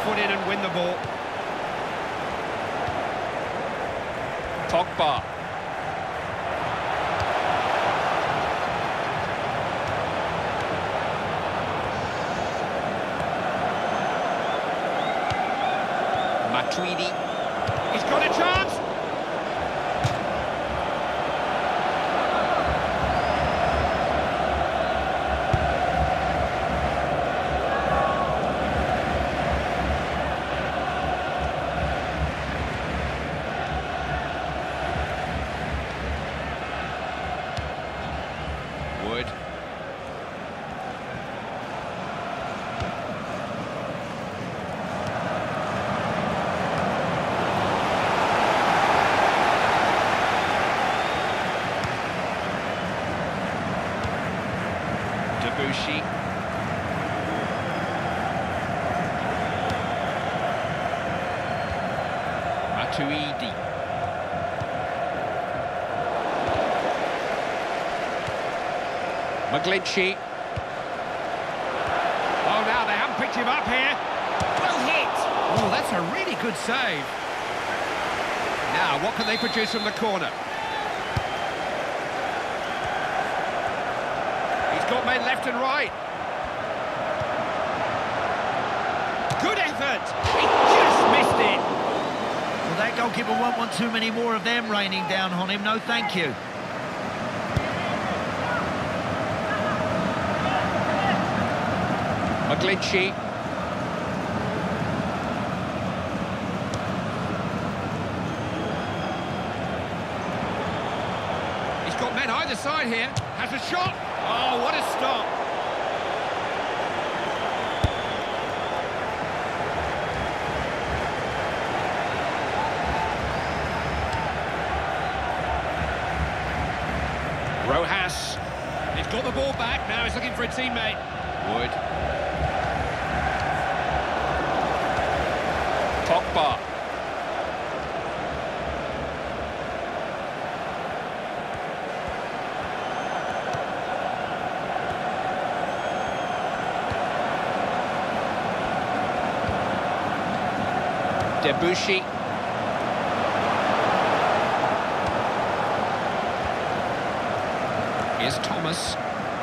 foot in and win the ball. Pogba. Matuidi. He's got a chance. Wood. Debussy. Matuidi. McGlinchey. Oh, now they haven't picked him up here. Well hit. Oh, that's a really good save. Now, what can they produce from the corner? He's got men left and right. Good effort. He just missed it. Well, that goalkeeper won't want too many more of them raining down on him. No, thank you. McGlinchey. He's got men either side here. Has a shot. Oh, what a stop. Rojas. He's got the ball back. Now he's looking for a teammate. Wood. Pogba. Debussy. Here's Thomas.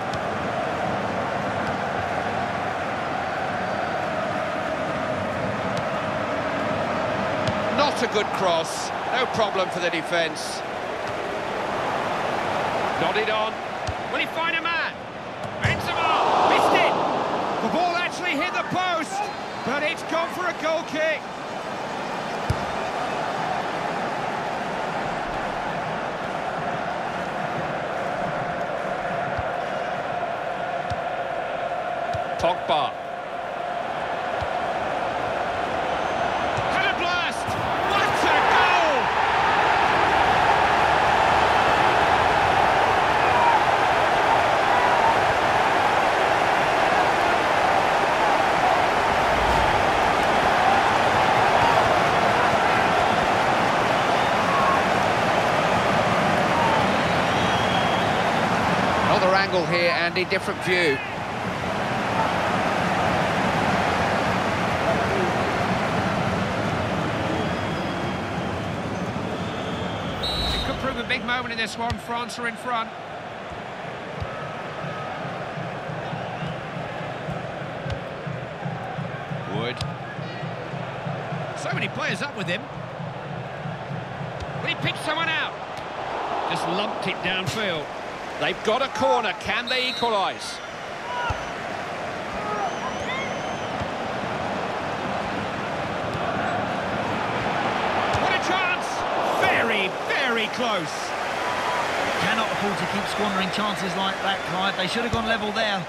Not a good cross. No problem for the defence. Nodded on. Will he find a man? Benzema! Missed it! The ball actually hit the post, but it's gone for a goal kick. Pogba. Had a blast! What a goal! Another angle here, Andy, different view. Prove a big moment in this one. France are in front. Wood. So many players up with him. Will he pick someone out? Just lumped it downfield. They've got a corner. Can they equalise? What a chance! Very, very close. Cannot afford to keep squandering chances like that, Clive. They should have gone level there.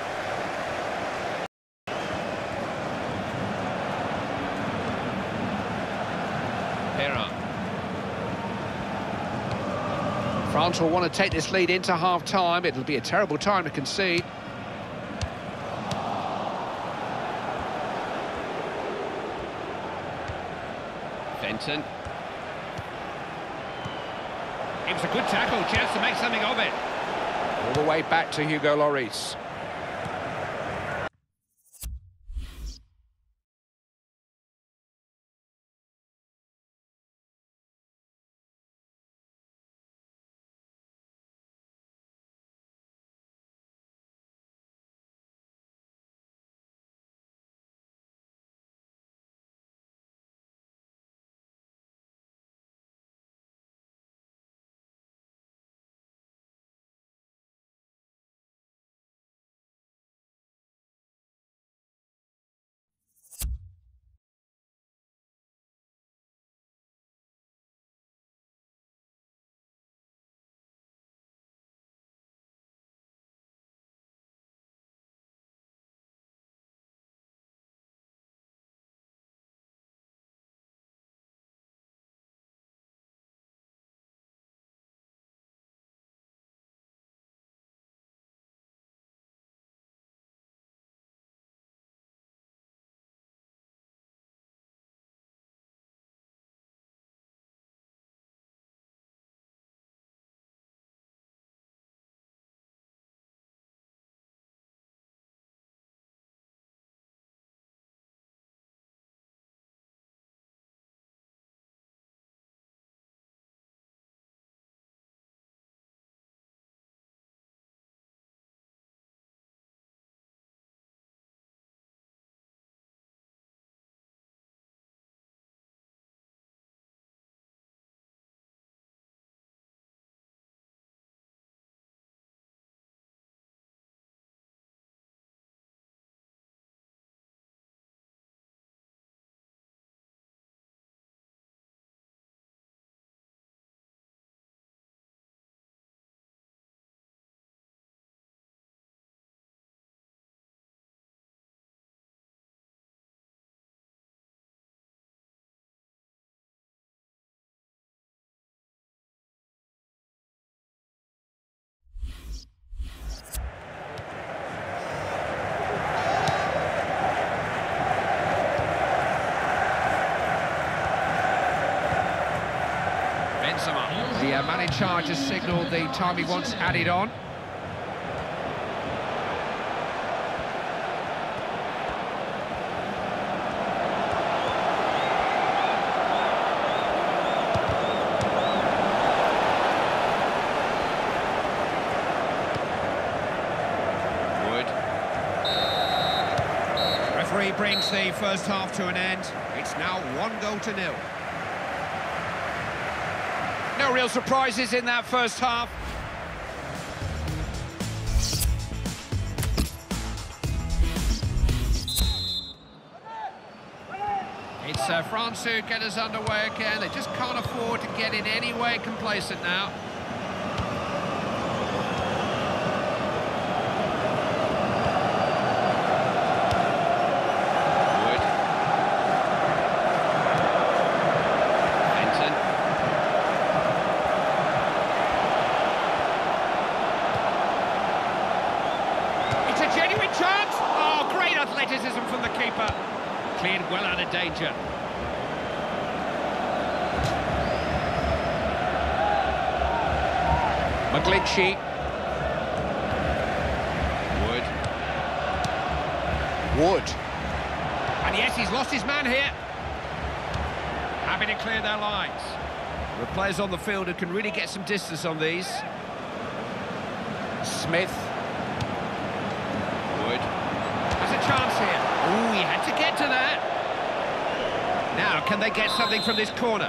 France will want to take this lead into half-time. It'll be a terrible time to concede. Fenton. It was a good tackle, chance to make something of it. All the way back to Hugo Lloris. man in charge has signalled the time he wants added on. Referee brings the first half to an end. It's now 1-0. No real surprises in that first half. It's France who get us underway again. They just can't afford to get in any way complacent now. Chance! Oh, great athleticism from the keeper. Cleared well out of danger. McGlinchey. Wood. And yes, he's lost his man here. Happy to clear their lines. The players on the field who can really get some distance on these. Smith. Chance here. Oh, he had to get to that. Now, can they get something from this corner?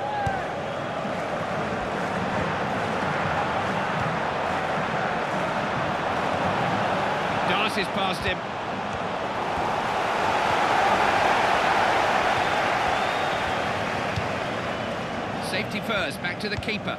Dances past him. Safety first, back to the keeper.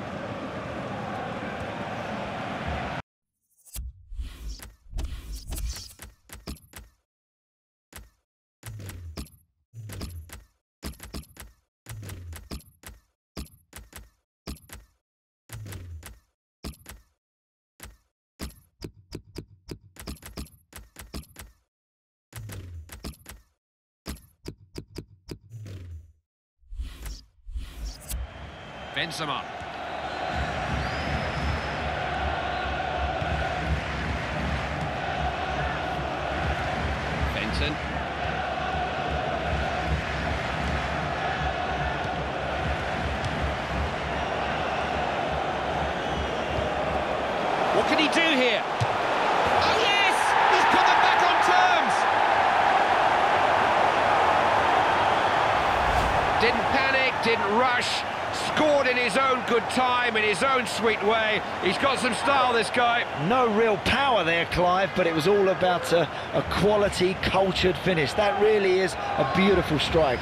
Benzema. Benton. What can he do here? Oh yes! He's put them back on terms! Didn't panic, didn't rush. Scored in his own good time, in his own sweet way. He's got some style, this guy. No real power there, Clive, but it was all about a quality, cultured finish. That really is a beautiful strike.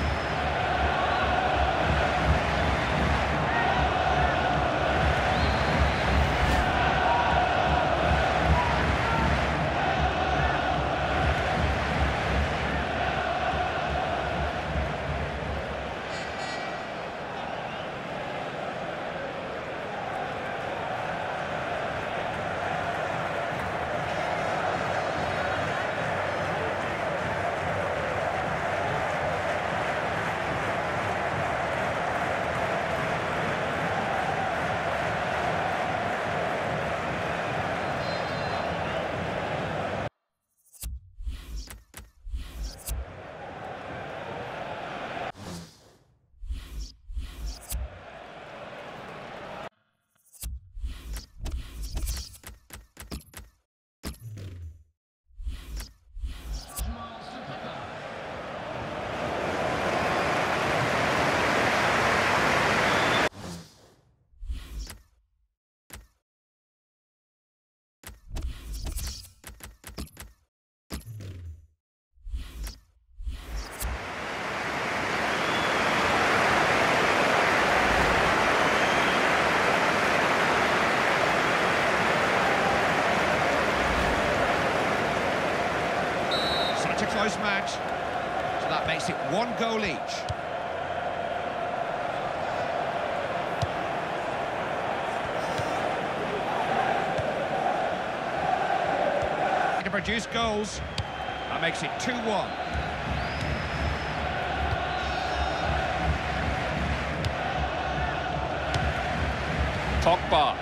Close match, so that makes it 1 goal each. To produce goals, that makes it 2-1. Pogba.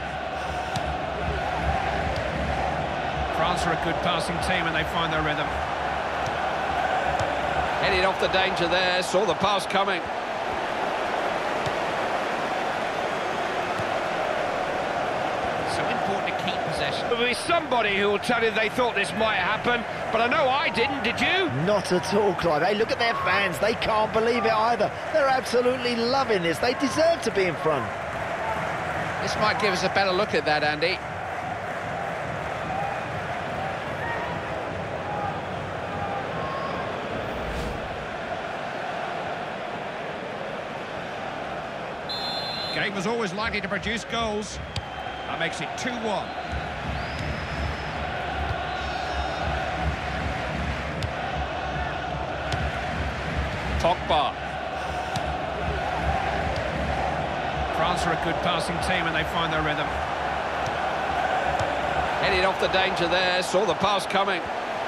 France are a good passing team and they find their rhythm. Headed off the danger there, saw the pass coming. So important to keep possession. There'll be somebody who will tell you they thought this might happen, but I know I didn't, did you? Not at all, Clive. Hey, look at their fans. They can't believe it either. They're absolutely loving this. They deserve to be in front. This might give us a better look at that, Andy. Game was always likely to produce goals. That makes it 2-1. Pogba. France are a good passing team and they find their rhythm. Headed off the danger there, saw the pass coming.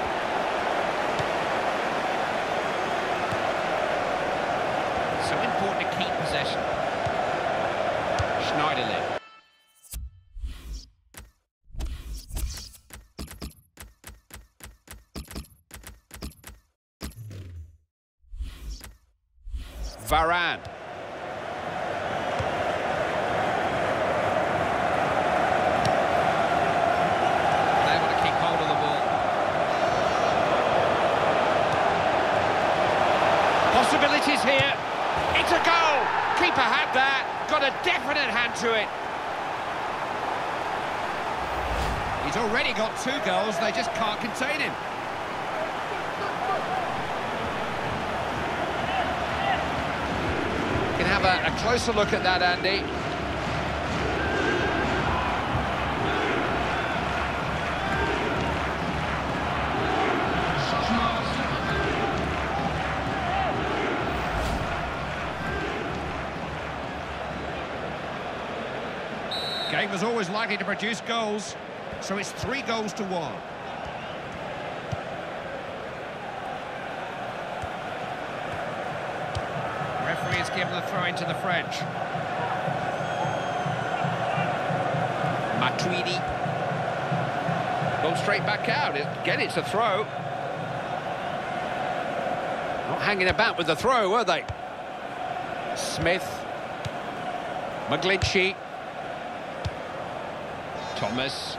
So important to keep possession. Schneiderlin. Varane. Able to keep hold of the ball. Possibilities here. It's a goal. Keeper had that. Got a definite hand to it. He's already got 2 goals, they just can't contain him. Can have a closer look at that, Andy. Game was always likely to produce goals, so it's 3-1. Referee has given the throw into the French. Matuidi. Gone straight back out. Again, it's a throw. Not hanging about with the throw, were they? Smith. McGlinchey. Thomas.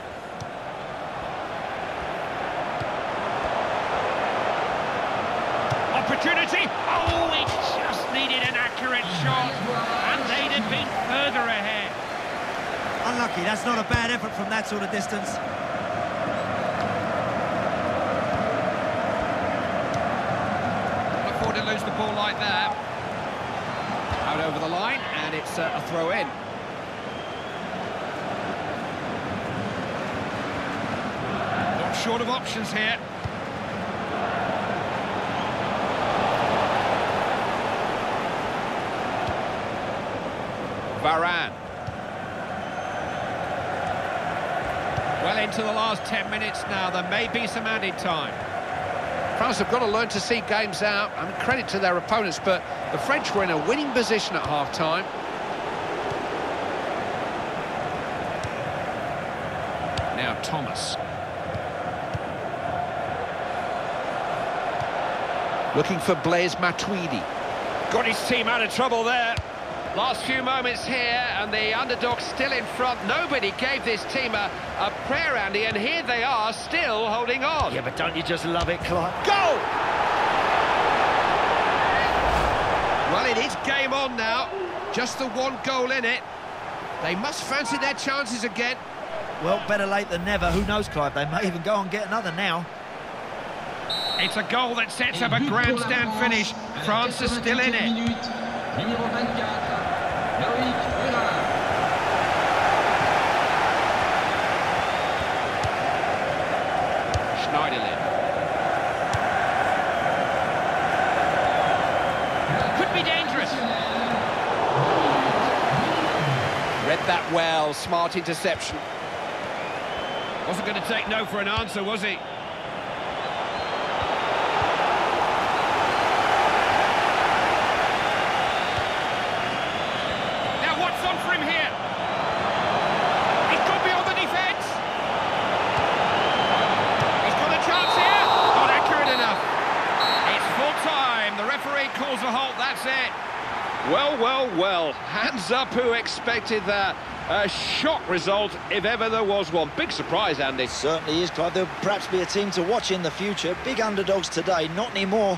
Opportunity! Oh, it just needed an accurate shot, and they'd have been further ahead. Unlucky, that's not a bad effort from that sort of distance. Can't afford to lose the ball like that. Out over the line, and it's a throw in. Not short of options here. Varane. Well into the last 10 minutes now, there may be some added time. France have got to learn to see games out. I mean, credit to their opponents, but the French were in a winning position at half-time. Now Thomas. Looking for Blaise Matuidi. Got his team out of trouble there. Last few moments here, and the underdog still in front. Nobody gave this team a prayer, Andy, and here they are, still holding on. Yeah, but don't you just love it, Clive? Goal! Well, it is game on now. Just the 1 goal in it. They must fancy their chances again. Well, better late than never. Who knows, Clive? They may even go and get another now. It's a goal that sets up a grandstand finish. France are still in it. Schneiderlin. Could be dangerous. Read that well, smart interception. Wasn't going to take no for an answer, was he? Now what's on for him here? Well, well, well. Hands up who expected that. A shock result, if ever there was one. Big surprise, Andy. Certainly is, Clive. There'll perhaps be a team to watch in the future. Big underdogs today, not anymore.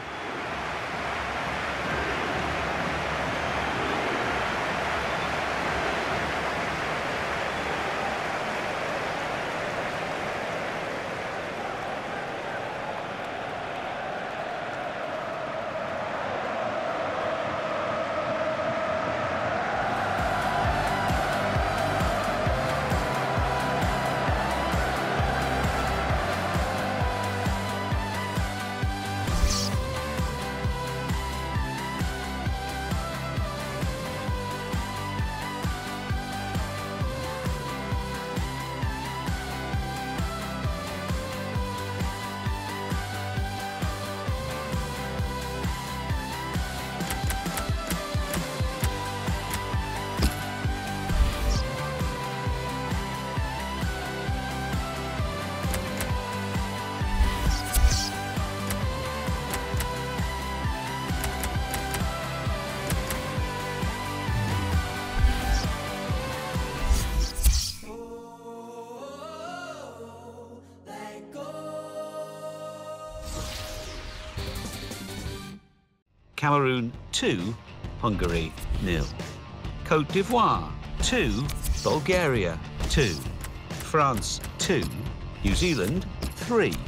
Cameroon 2, Hungary 0. Côte d'Ivoire 2, Bulgaria 2. France 2, New Zealand 3.